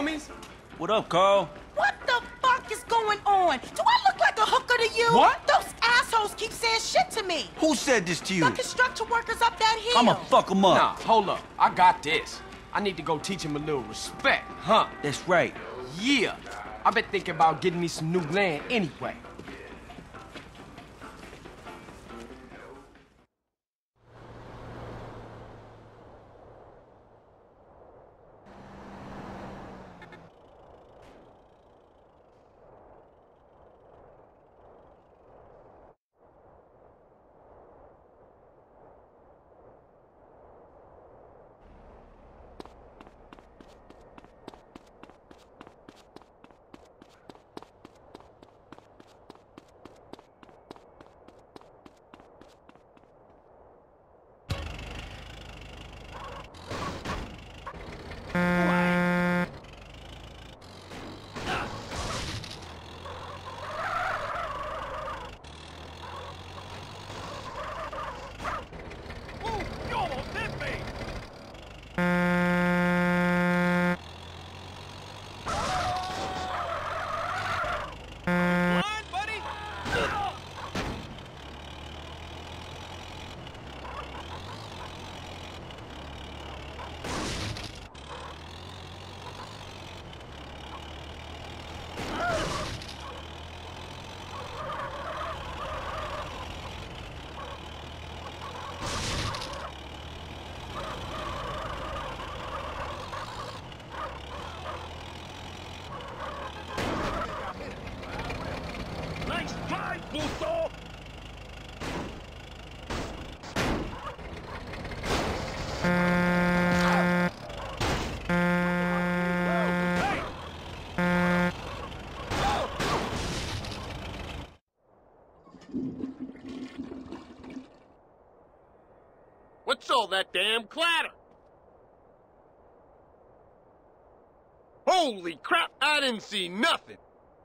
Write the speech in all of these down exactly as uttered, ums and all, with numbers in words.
homies? What up, Carl? What the fuck is going on? Do I look like a hooker to you? What? Those assholes keep saying shit to me. Who said this to you? The construction workers up that hill. I'ma fuck them up. Nah, hold up. I got this. I need to go teach him a little respect, huh? That's right. Yeah. I've been thinking about getting me some new land anyway. What's all that damn clatter? Holy crap, I didn't see nothing!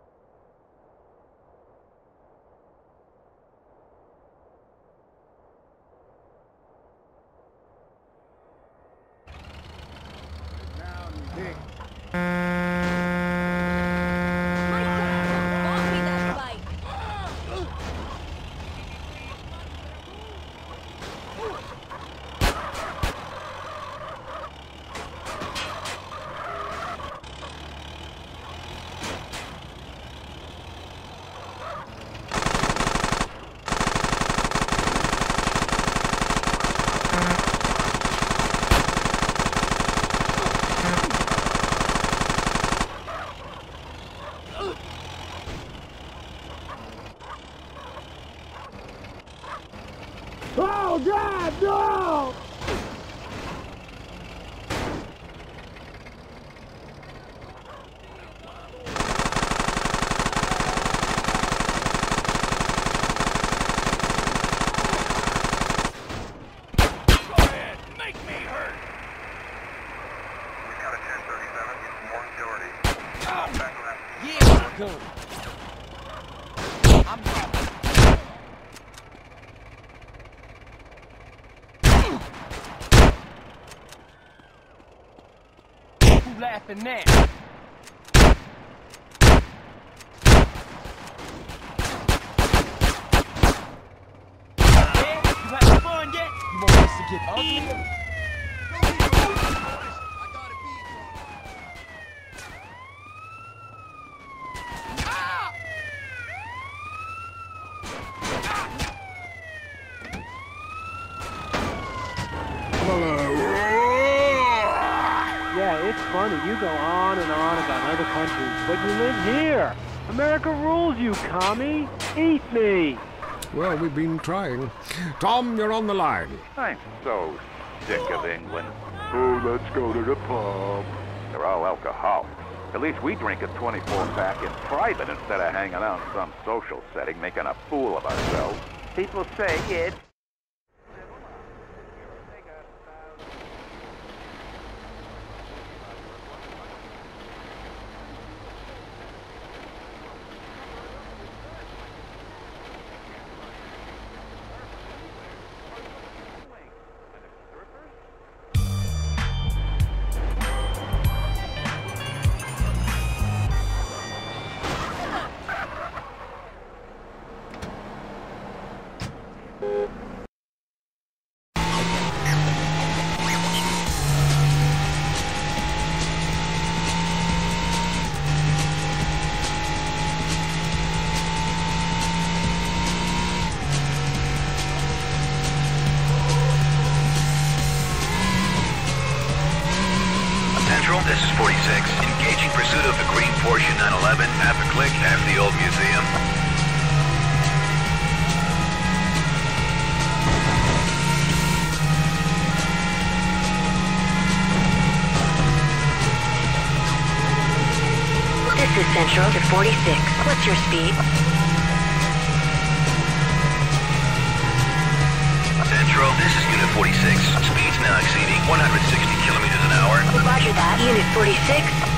Oh, God, no! Go ahead, make me hurt! We got a ten thirty-seven, more majority. Oh, Back left. yeah, good. I'm not. Who laughing now? Yeah, you having fun yet? You want this to get ugly? Yeah, it's funny. You go on and on about other countries, but you live here. America rules, you commie. Eat me. Well, we've been trying. Tom, you're on the line. I'm so sick of England. Oh, let's go to the pub. They're all alcoholics. At least we drink a twenty-four pack in private instead of hanging out in some social setting making a fool of ourselves. People say it's the old museum. This is Central to forty-six. What's your speed? Central, this is Unit forty-six. Speed's now exceeding one hundred sixty kilometers an hour. Roger that. Unit forty-six.